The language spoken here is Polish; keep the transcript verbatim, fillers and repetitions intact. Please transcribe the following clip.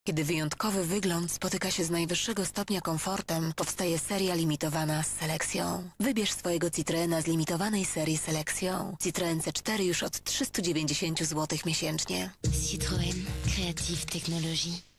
Kiedy wyjątkowy wygląd spotyka się z najwyższego stopnia komfortem, powstaje seria limitowana z selekcją. Wybierz swojego Citroena z limitowanej serii selekcją. Citroen C cztery już od trzysta dziewięćdziesiąt złotych miesięcznie. Citroën. Creative Technologie.